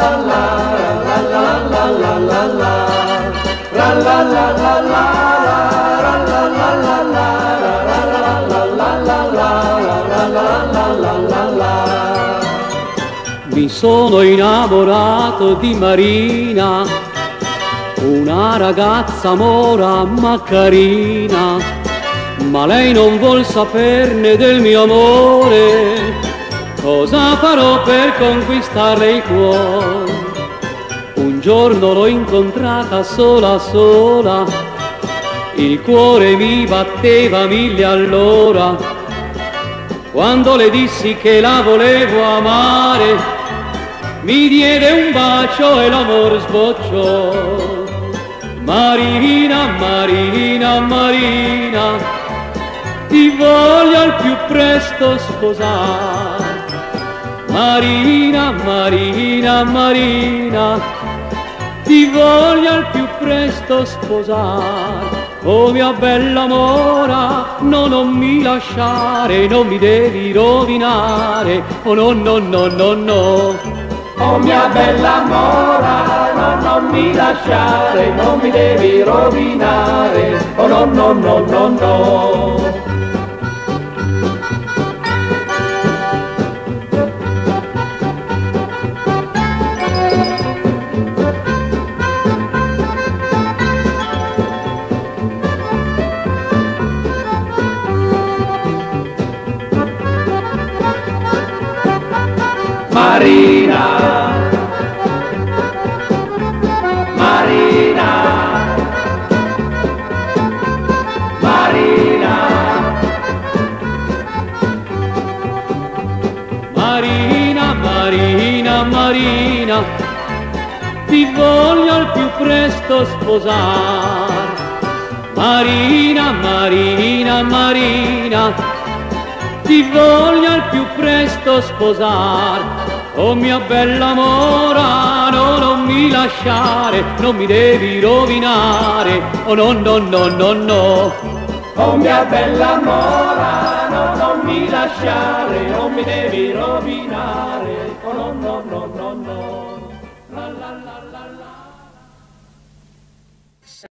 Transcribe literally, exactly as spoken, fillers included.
Mi sono innamorato di Marina, una ragazza mora ma carina, ma lei non vuol saperne del mio amore. Cosa farò per conquistarle il cuore? Un giorno l'ho incontrata sola sola, il cuore mi batteva mille all'ora. Quando le dissi che la volevo amare, mi diede un bacio e l'amor sbocciò. Marina, Marina, Marina, ti voglio al più presto sposare. Marina, Marina, Marina, ti voglio al più presto sposare. Oh mia bella mora, no, non mi lasciare, non mi devi rovinare. Oh no, no, no, no, no. Oh mia bella mora, no, non mi lasciare, non mi devi rovinare. Oh no, no, no, no, no. Marina, Marina, Marina, Marina, Marina, Marina, ti voglio al più presto sposare. Marina, Marina, Marina, ti voglio al più presto sposare. Oh mia bella mora, no, non mi lasciare, non mi devi rovinare. Oh no, no, no, no, no. Oh mia bella mora, no, non mi lasciare, non mi devi rovinare. Oh no, no, no, no, no.